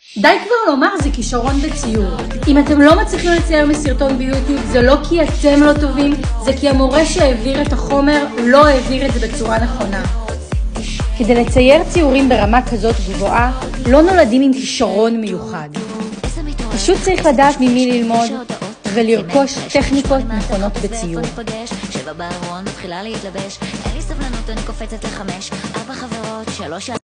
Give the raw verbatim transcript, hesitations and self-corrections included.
די כבר לומר, זה כישרון בציור. אם אתם לא מצליחים לצייר מסרטון ביוטיוב, זה לא כי אתם לא טובים, זה כי המורה שהעביר את החומר לא העביר את זה בצורה נכונה. כדי לצייר ציורים ברמה כזאת גבוהה, לא נולדים עם כישרון מיוחד. פשוט צריך לדעת ממי ללמוד ולרכוש טכניקות נכונות בציור. שבע בארון מתחילה להתלבש, אין לי סבלנות, אני קופצת לחמש, ארבע חברות, שלוש